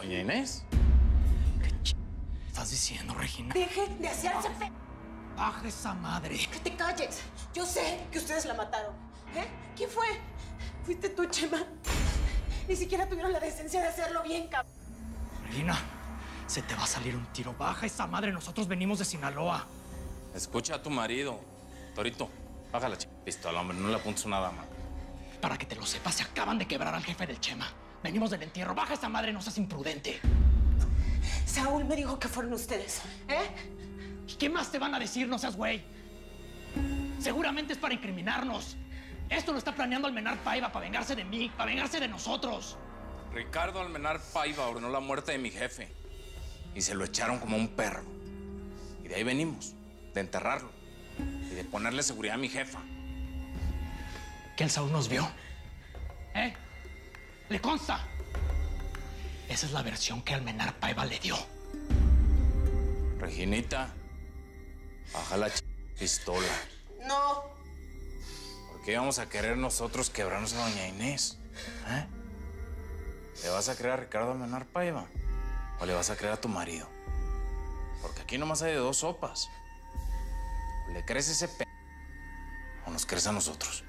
Doña Inés. ¿Qué estás diciendo, Regina? Dejen de hacerse fe... Baja esa madre. ¡Que te calles! Yo sé que ustedes la mataron. ¿Eh? ¿Quién fue? Fuiste tú, Chema. Ni siquiera tuvieron la decencia de hacerlo bien, cabrón. Regina, se te va a salir un tiro. Baja esa madre. Nosotros venimos de Sinaloa. Escucha a tu marido. Torito, baja la pistola, hombre. No le apuntes a una dama. Para que te lo sepas, se acaban de quebrar al jefe del Chema. Venimos del entierro. Baja esa madre, no seas imprudente. Saúl me dijo que fueron ustedes, ¿eh? ¿Y qué más te van a decir? No seas güey. Seguramente es para incriminarnos. Esto lo está planeando Almenar Paiva para vengarse de mí, para vengarse de nosotros. Ricardo Almenar Paiva ordenó la muerte de mi jefe. Y se lo echaron como un perro. Y de ahí venimos, de enterrarlo. Y de ponerle seguridad a mi jefa. ¿Que el Saúl nos vio? ¿Eh? ¿Le consta? Esa es la versión que Almenar Paiva le dio. Reginita, baja la pistola. No. ¿Por qué íbamos a querer nosotros quebrarnos a doña Inés? ¿Eh? ¿Le vas a creer a Ricardo Almenar Paiva? ¿O le vas a creer a tu marido? Porque aquí nomás hay de dos sopas. O le crees a ese o nos crees a nosotros.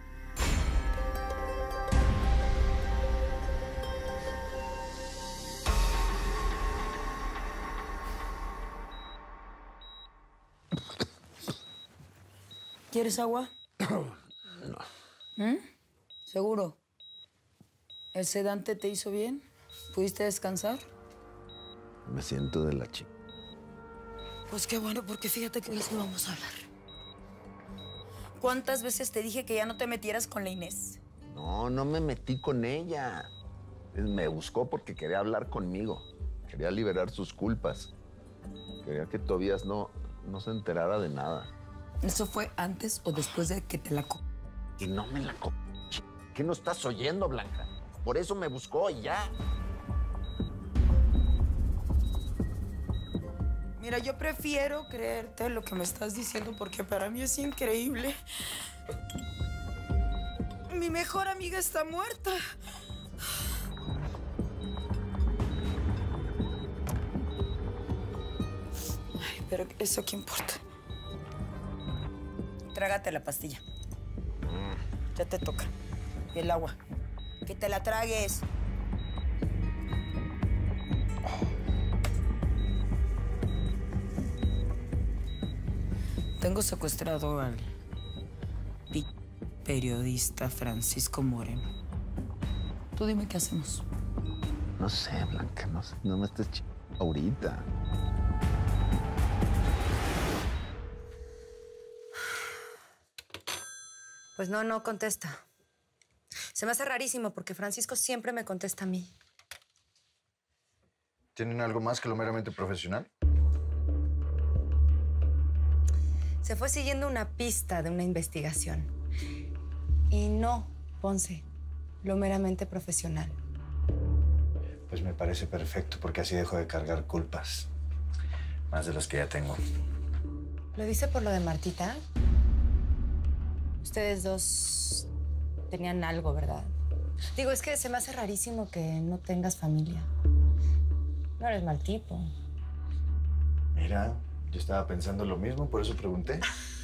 ¿Quieres agua? No. ¿Seguro? ¿El sedante te hizo bien? ¿Pudiste descansar? Me siento de la chica. Pues qué bueno, porque fíjate que hoy sí vamos a hablar. ¿Cuántas veces te dije que ya no te metieras con la Inés? No, no me metí con ella. Me buscó porque quería hablar conmigo. Quería liberar sus culpas. Quería que Tobías no se enterara de nada. ¿Eso fue antes o después de que te la Y no me la ¿Qué no estás oyendo, Blanca? Por eso me buscó y ya. Mira, yo prefiero creerte lo que me estás diciendo porque para mí es increíble. Mi mejor amiga está muerta. Ay, pero ¿eso qué importa? Trágate la pastilla. Ya te toca. Y el agua. Que te la tragues. Tengo secuestrado al periodista Francisco Moreno. Tú dime qué hacemos. No sé, Blanca, no me estés ahorita. Pues no contesta. Se me hace rarísimo porque Francisco siempre me contesta a mí. ¿Tienen algo más que lo meramente profesional? Se fue siguiendo una pista de una investigación. Y no, Ponce, lo meramente profesional. Pues me parece perfecto porque así dejo de cargar culpas. Más de las que ya tengo. ¿Lo dice por lo de Martita? Ustedes dos tenían algo, ¿verdad? Digo, es que se me hace rarísimo que no tengas familia. No eres mal tipo. Mira, yo estaba pensando lo mismo, por eso pregunté.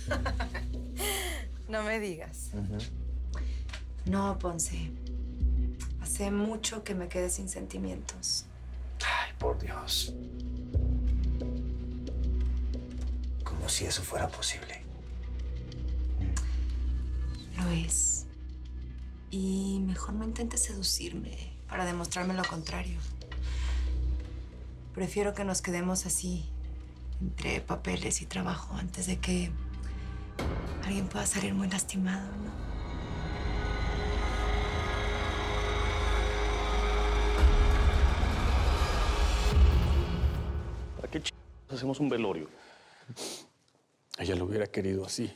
No me digas. No, Ponce. Hace mucho que me quedé sin sentimientos. Ay, por Dios. Como si eso fuera posible. Lo es. Y mejor no intentes seducirme para demostrarme lo contrario. Prefiero que nos quedemos así, entre papeles y trabajo, antes de que alguien pueda salir muy lastimado, ¿no? ¿Para qué hacemos un velorio? Ella lo hubiera querido así.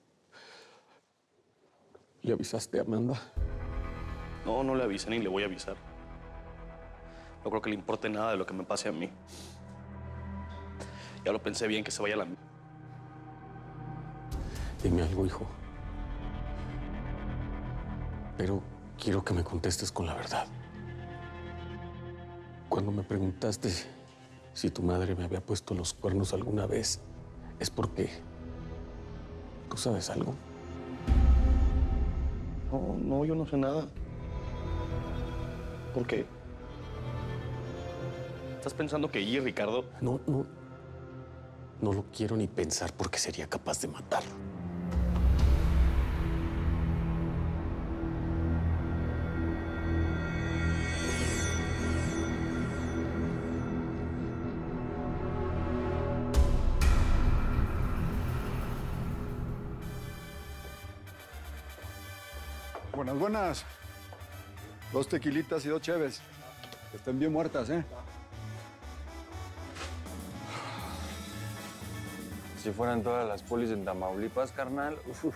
¿Le avisaste a Amanda? No le avisé ni le voy a avisar. No creo que le importe nada de lo que me pase a mí. Ya lo pensé bien, que se vaya a la... Dime algo, hijo. Pero quiero que me contestes con la verdad. Cuando me preguntaste si tu madre me había puesto los cuernos alguna vez, es porque... ¿Tú sabes algo? No, yo no sé nada. ¿Por qué? ¿Estás pensando que ella y Ricardo...? No lo quiero ni pensar porque sería capaz de matarlo. Buenas, buenas. 2 tequilitas y 2 cheves. Que estén bien muertas, ¿eh? Si fueran todas las polis en Tamaulipas, carnal.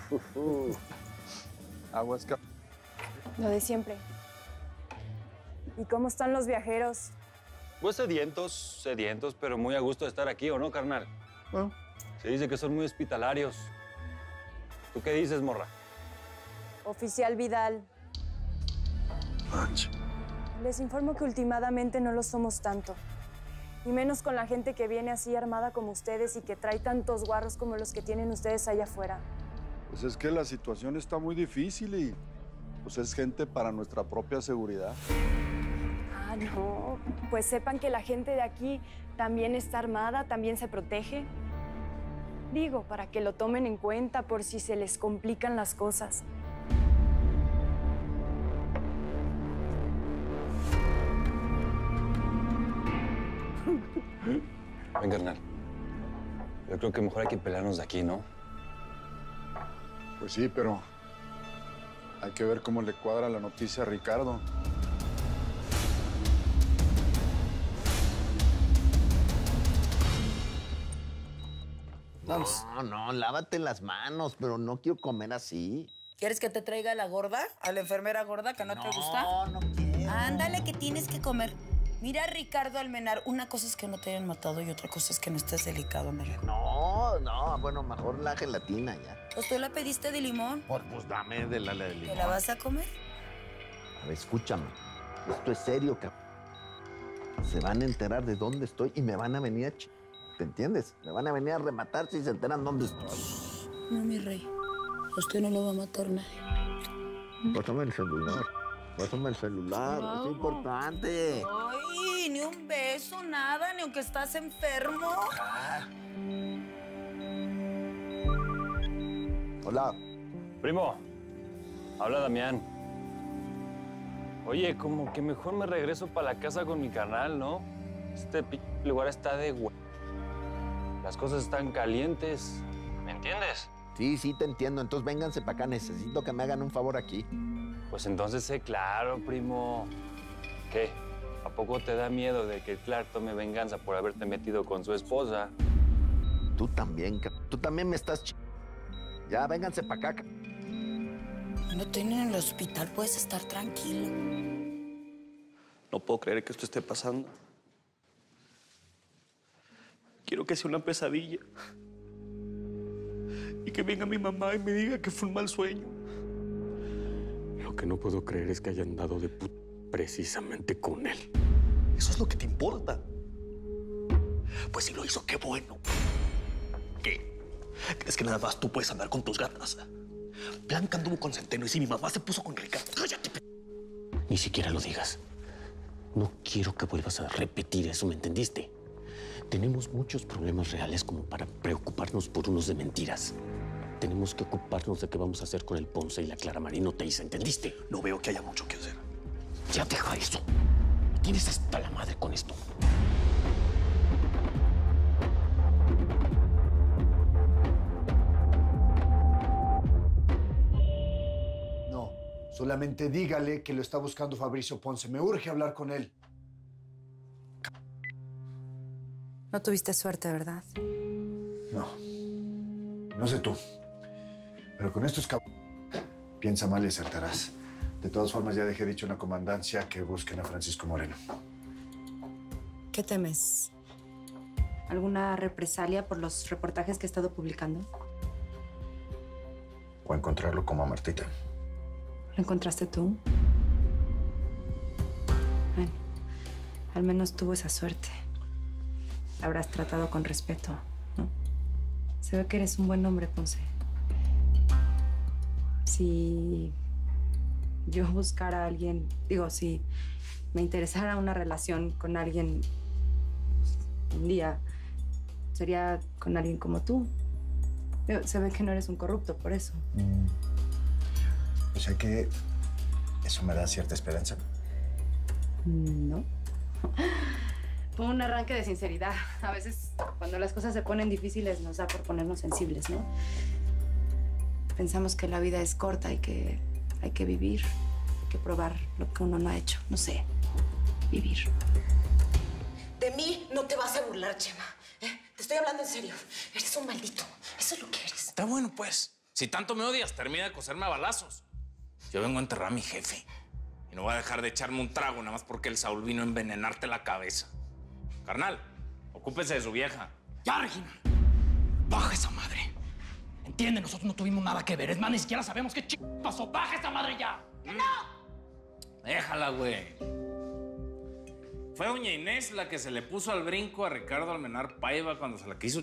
Aguas, Lo de siempre. ¿Y cómo están los viajeros? Pues sedientos, pero muy a gusto de estar aquí, ¿o no, carnal? Bueno. Se dice que son muy hospitalarios. ¿Tú qué dices, morra? Oficial Vidal. Manche. Les informo que últimamente no lo somos tanto. Y menos con la gente que viene así armada como ustedes y que trae tantos guarros como los que tienen ustedes allá afuera. Pues es que la situación está muy difícil y pues es gente para nuestra propia seguridad. Ah, no. Pues sepan que la gente de aquí también está armada, también se protege. Digo, para que lo tomen en cuenta por si se les complican las cosas. Ven, carnal. Yo creo que mejor hay que pelearnos de aquí, ¿no? Pues sí, pero hay que ver cómo le cuadra la noticia a Ricardo. Vamos. No, lávate las manos, pero no quiero comer así. ¿Quieres que te traiga a la gorda? ¿A la enfermera gorda que no te gusta? No quiero. Ándale, que tienes que comer. Mira, Ricardo Almenar, una cosa es que no te hayan matado y otra cosa es que no estés delicado, amigo. No, bueno, mejor la gelatina ya. Pues tú la pediste de limón. Pues dame de la de limón. ¿Te la vas a comer? A ver, escúchame. Esto es serio, cabrón. Se van a enterar de dónde estoy y me van a venir a ¿te entiendes? Me van a venir a rematar si se enteran dónde estoy. No, mi rey. A usted no lo va a matar nadie. Pásame el celular. Pásame el celular. No. Es importante. Ay, ni un beso, nada, ni aunque estás enfermo. Hola. Primo, habla Damián. Oye, como que mejor me regreso para la casa con mi carnal, ¿no? Este lugar está de Las cosas están calientes. ¿Me entiendes? Sí, te entiendo. Entonces vénganse para acá. Necesito que me hagan un favor aquí. Pues entonces sé claro, primo. ¿Qué? ¿A poco te da miedo de que Clark tome venganza por haberte metido con su esposa? Tú también, tú también me estás Ya, vénganse para acá. No tienen en el hospital, puedes estar tranquilo. No puedo creer que esto esté pasando. Quiero que sea una pesadilla. Y que venga mi mamá y me diga que fue un mal sueño. Lo que no puedo creer es que hayan dado de precisamente con él. ¿Eso es lo que te importa? Pues si lo hizo, qué bueno. ¿Qué? ¿Crees que nada más tú puedes andar con tus gatas? Blanca anduvo con Centeno y si mi mamá se puso con Ricardo. ¡Cállate! Ni siquiera lo digas. No quiero que vuelvas a repetir eso, ¿me entendiste? Tenemos muchos problemas reales como para preocuparnos por unos de mentiras. Tenemos que ocuparnos de qué vamos a hacer con el Ponce y la Clara Marino Teiza, ¿entendiste? No veo que haya mucho que hacer. Ya deja eso. Tienes hasta la madre con esto. No, solamente dígale que lo está buscando Fabricio Ponce. Me urge hablar con él. No tuviste suerte, ¿verdad? No. No sé tú. Pero con estos piensa mal y acertarás. De todas formas, ya dejé dicho en la comandancia que busquen a Francisco Moreno. ¿Qué temes? ¿Alguna represalia por los reportajes que he estado publicando? O encontrarlo como a Martita. ¿Lo encontraste tú? Bueno, Al menos tuvo esa suerte. La habrás tratado con respeto, ¿no? Se ve que eres un buen hombre, Ponce. Si yo buscara a alguien, digo, si me interesara una relación con alguien un día, sería con alguien como tú. Se ve que no eres un corrupto, por eso. O sea que eso me da cierta esperanza. No. Fue un arranque de sinceridad. A veces, cuando las cosas se ponen difíciles, nos da por ponernos sensibles, ¿no? Pensamos que la vida es corta y que hay que vivir, hay que probar lo que uno no ha hecho. No sé, vivir. De mí no te vas a burlar, Chema. Te estoy hablando en serio. Eres un maldito. Eso es lo que eres. Está bueno, pues. Si tanto me odias, termina de coserme a balazos. Yo vengo a enterrar a mi jefe. Y no voy a dejar de echarme un trago nada más porque el Saúl vino a envenenarte la cabeza. Carnal, ocúpese de su vieja. Ya, Regina. Baja esa madre. Entiende, nosotros no tuvimos nada que ver. Es más, ni siquiera sabemos qué pasó. ¡Baja esa madre ya! ¡Que no! Déjala, güey. Fue doña Inés la que se le puso al brinco a Ricardo Almenar Paiva cuando se la quiso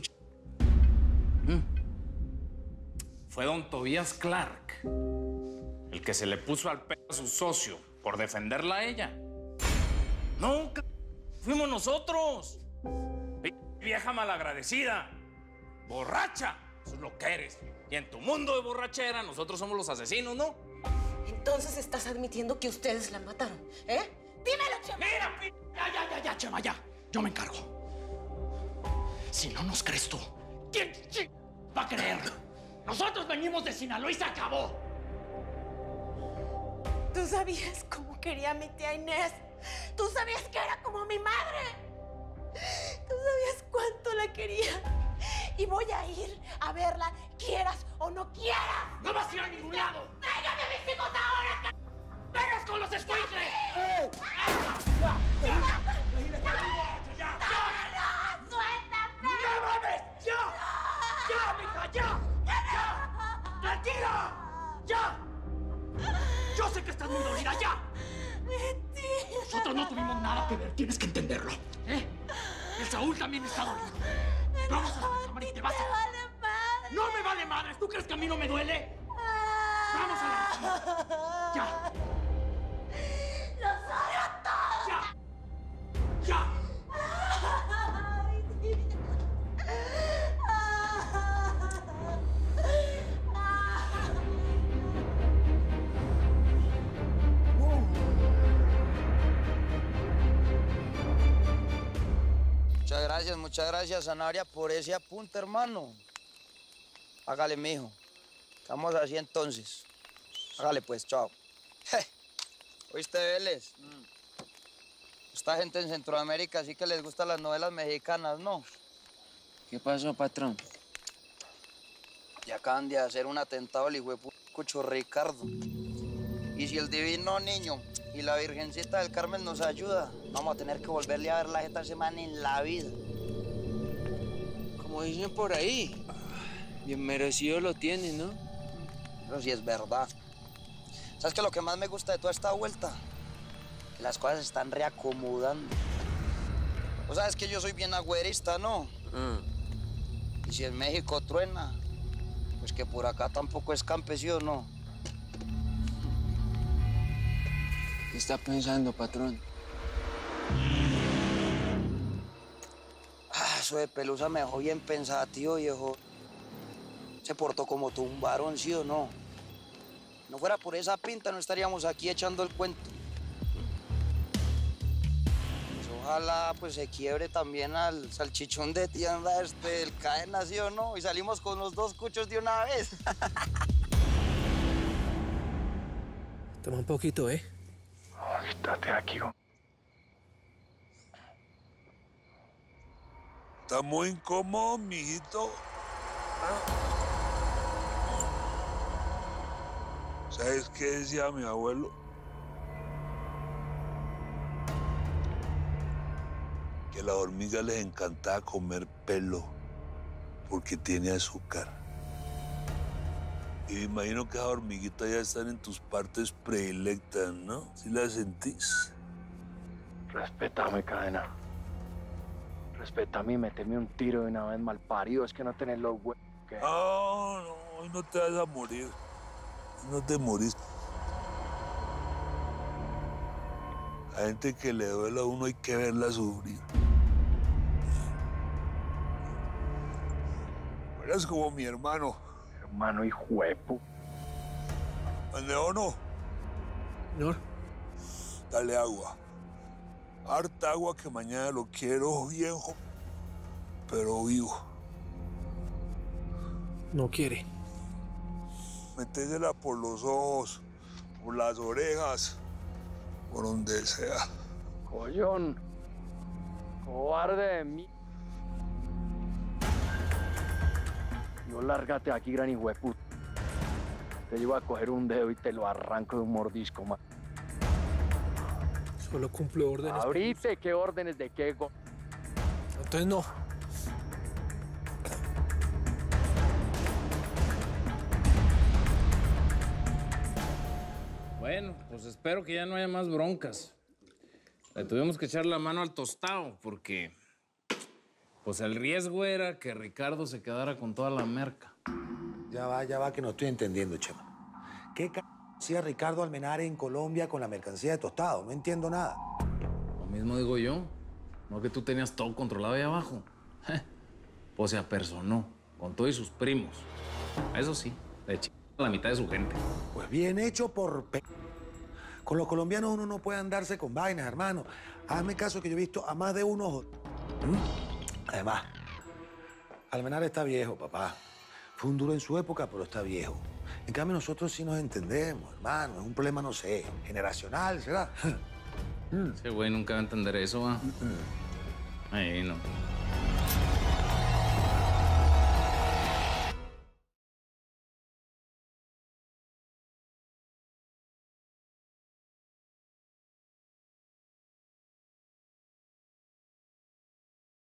Fue don Tobías Clark el que se le puso al pedo a su socio por defenderla a ella. No, fuimos nosotros. Vieja malagradecida. Borracha. Eso es lo que eres. Y en tu mundo de borrachera, nosotros somos los asesinos, ¿no? Entonces estás admitiendo que ustedes la mataron, ¿eh? ¡Dímelo, Chema! ¡Mira! Ya, Chema, ya. Yo me encargo. Si no nos crees tú, ¿quién va a creer? Nosotros venimos de Sinaloa y se acabó. Tú sabías cómo quería a mi tía Inés. Tú sabías que era como mi madre. Tú sabías cuánto la quería. Y voy a ir a verla, quieras o no quieras. ¡No vas a ir a ningún lado! ¡Déjame a mis hijos ahora! ¡Vengas con los escuincles! ¡Suéltame! ¡No mames! ¡Ya! ¡Ya, mija! ¡Ya! ¡Tranquila! ¡Ya! Yo sé que estás muy dolida, ¡ya! Mentira. Nosotros no tuvimos nada que ver, tienes que entenderlo, ¿eh? El Saúl también está dolido. Vamos a la cámara y te vas a... vale madre! ¡No me vale madre! ¿Tú crees que a mí no me duele? ¡Vamos a la... ¡Ya! ¡Los odio a todos! ¡Ya! ¡Ya! Muchas gracias, Sanabria, por ese apunte, hermano. Hágale, mijo. Estamos así entonces. Hágale, pues, chao. ¿Oíste, Vélez? Esta gente en Centroamérica sí que les gustan las novelas mexicanas, ¿no? ¿Qué pasó, patrón? Y acaban de hacer un atentado al hijo de Cucho Ricardo. Y si el divino niño y la Virgencita del Carmen nos ayuda, vamos a tener que volverle a ver la jeta semana en la vida. Como dicen por ahí, bien merecido lo tiene, ¿no? Pero sí es verdad. ¿Sabes qué? Lo que más me gusta de toda esta vuelta, que las cosas se están reacomodando. Vos sabes que yo soy bien agüerista, ¿no? Y si en México truena, pues que por acá tampoco es campesino, ¿no? ¿Qué está pensando, patrón? Eso de Pelusa me dejó bien pensativo, viejo. Se portó como tú, un varón, ¿sí o no? No fuera por esa pinta, no estaríamos aquí echando el cuento. Pues ojalá pues se quiebre también al salchichón de tienda el cadena, ¿sí o no? Y salimos con los dos cuchos de una vez. Toma un poquito, ¿eh? Quítate aquí, Está muy incómodo, mijito. ¿Sabes qué decía mi abuelo? Que a las hormigas les encantaba comer pelo porque tiene azúcar. Y me imagino que esas hormiguitas ya están en tus partes predilectas, ¿no? ¿Sí las sentís? Respétame, cadena. Respétame y méteme un tiro de una vez, malparido. Es que no tenés los huevos. No, hoy no te vas a morir. No te morís. La gente que le duele a uno hay que verla sufrir. Eres como mi hermano. Hermano y juepo. Leono. Señor. Dale agua. Harta agua que mañana lo quiero viejo, pero vivo. No quiere. Métesela por los ojos, por las orejas, por donde sea. Collón. Cobarde de mí. No, lárgate aquí, gran hijo de puta. Te llevo a coger un dedo y te lo arranco de un mordisco, man. Solo cumple órdenes. Abrite, ¿qué órdenes de qué? Entonces no. Bueno, pues espero que ya no haya más broncas. Le tuvimos que echar la mano al tostado porque, pues el riesgo era que Ricardo se quedara con toda la merca. Ya va, que no estoy entendiendo, Chema. ¿Qué hacía Ricardo Almenara en Colombia con la mercancía de Tostado? No entiendo nada. Lo mismo digo yo. No que tú tenías todo controlado ahí abajo. Pues se apersonó con todos sus primos. Eso sí, le echó a la mitad de su gente. Pues bien hecho por... Con los colombianos uno no puede andarse con vainas, hermano. Hazme caso que yo he visto a más de uno... Además, Almenara está viejo, papá. Fue un duro en su época, pero está viejo. En cambio, nosotros sí nos entendemos, hermano. Es un problema, no sé, generacional, ¿será? Ese güey nunca va a entender eso, ¿va? Ahí no.